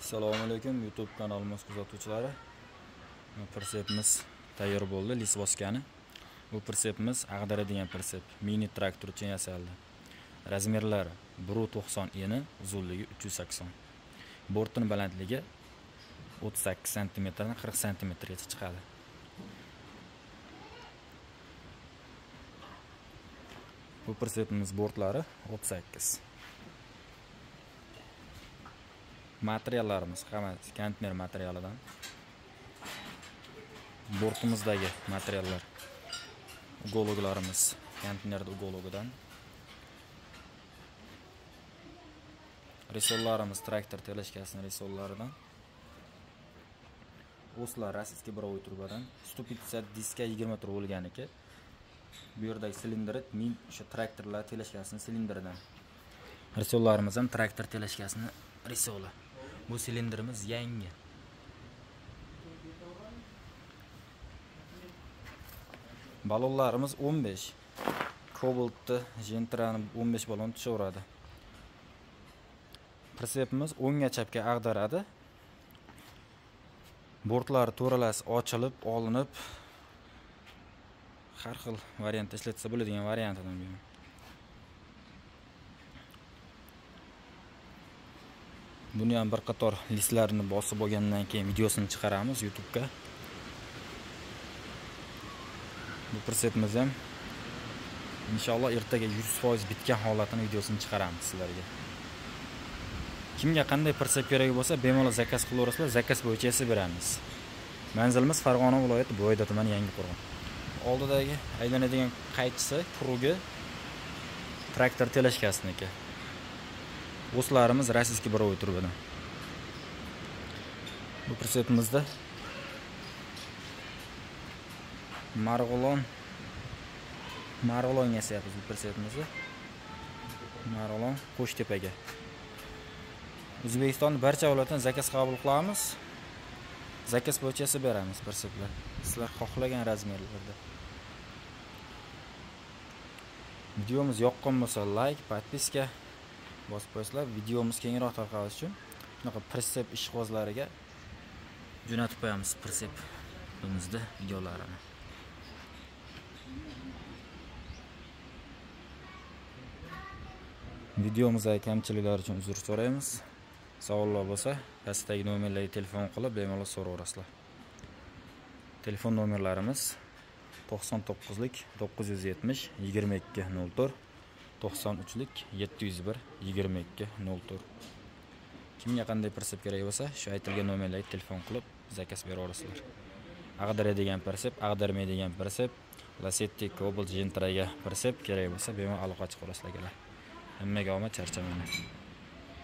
Assalomu alaykum YouTube kanalimiz kuzatuvchilari. Pritsepimiz tayyor bo'ldi, lis boskani. Bu pritsepimiz ag'daradigan pritsep. Mini traktor uchun yasaldi. Razmerlari 1.90 eni, uzunligi 380. Bortining balandligi 38 cm dan 40 cm gacha chiqadi. Bu pritsepimiz bortlari 38. Materiallarimiz hammasi konteyner materialidan. Bortimizdagi materiallar ugologlarimiz konteynerda ugologidan. Risollarimiz traktor teleshkasining risollaridan. Oslar rossiyskiy birovoy turbadan. 150 diska 20 tur bo'lganiki. Bu yerdagi silindri o'sha traktorlar teleshkasining silindridan. Risollarimiz ham traktor teleshkasining risoli. Bu silindrimiz yangi. Balonlarimiz 15. Cobaltni, Gentrani 15 balon tushaveradi. Pritsepimiz o'ngga chapga ag'daradi. Bortlari to'ralasi ochilib, olinib, har xil variant ishlatsa bo'ladigan variantidan bu. Buni ham bir qator listlarini bosib olgandan keyin videosini chiqaramiz YouTube ga. Bu pritsepimiz ham inshaalloh ertaga 100% bitgan holatini videosini chiqaramiz sizlarga. Kimga qanday pritsep kerak bo'lsa, bemalol zakaz qilaverasizlar, zakaz bo'yicha yasab beramiz. Manzilimiz Farg'ona viloyati Bo'yda tumani Yangiqo'rg'on. Oldidagi aylanadigan qaychisi purugi traktor teleshkasiniki. Oslarimiz rossiyskiy birovoy turbadan. Bu pritsepimizda Marg'ilon yasayapmiz bu pritsepimizni. Marg'ilon Qo'shtepaga. O'zbekistonning barcha viloyatidan zakaz qabul qilamiz. Zakaz bo'yicha yasab beramiz pritseplar. Sizlar xohlagan razmerlarda. Videomiz yoqqan bo'lsa like, podpiska bosib qo'yinglar. Videomiz kengroq tarqalishi uchun bunaqa pritsep ishqibozlariga jo'natib qo'yamiz pritsepimizda videolarini. Videomizda kamchiliklar uchun uzr so'raymiz. Savollar bo'lsa, pastdagi nomerlarga telefon qilib bemalol so'raverasizlar. Telefon nomerlarimiz 99lik 970 2204, 93lik 701 2204. Kimga qanday pritsep kerak bo'lsa, shu aytilgan nomerlarga telefon qilib zakaz beraverasizlar. Ag'daradigan pritsep, ag'darmaydigan pritsep, Lasetti, Cobalt, Gentraga pritsep kerak bo'lsa, bemalol aloqa chiqarasizlar. Hammaga omad, charchamanglar.